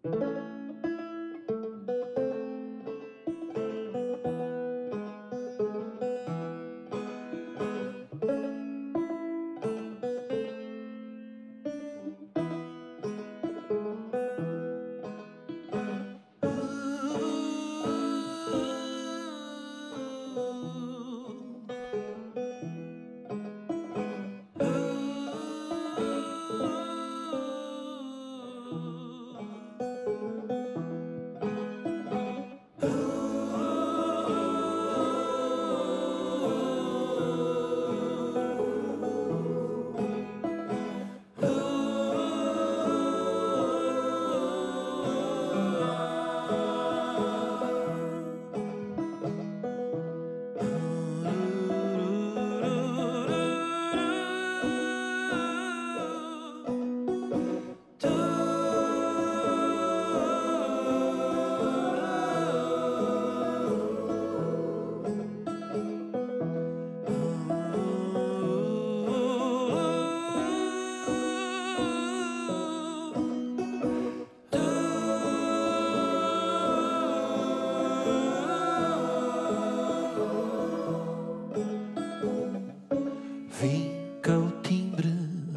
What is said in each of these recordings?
Vinca o timbre,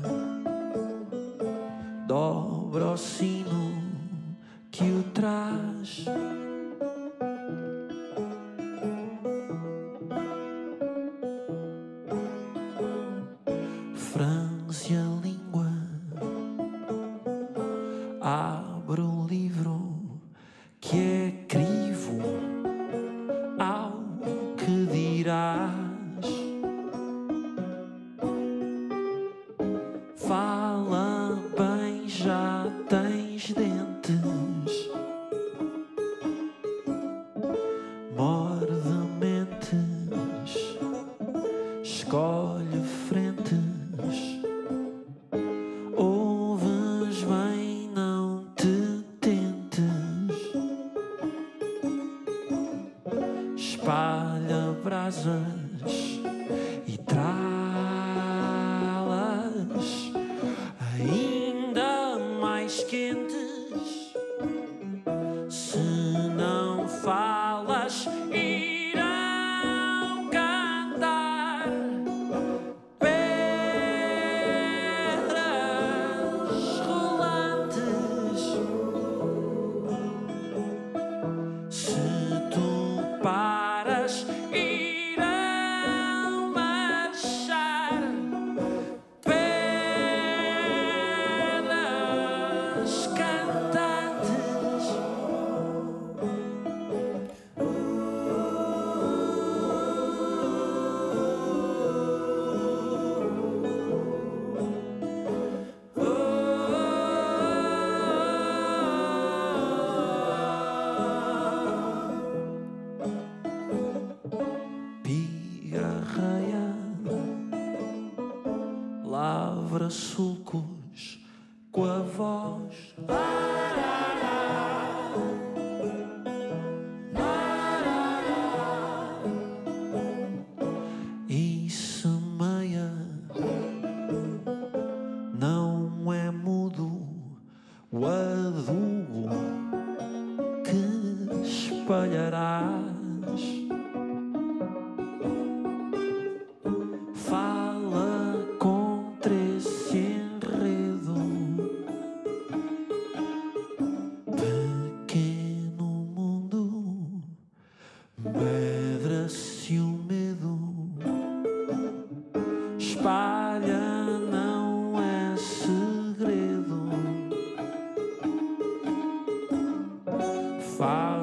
dobra o sino que o traz. Franze a língua, abre o livro que é crivo ao que dirás. Fala bem, já tens dentes, morde mentes, escolhe frentes, ouves bem, não te tentes, espalha brasas e traz ainda mais quentes. Se não falas, irão cantar pedras rolantes. Se tu paras, irão marchar pedras cantantes. Pigarreia, lavra sulcos com a voz. E semeia, não é mudo o adubo que espalharás. Fala contra esse enredo, pequeno mundo, medra-se o medo, espalha, não é segredo. Fala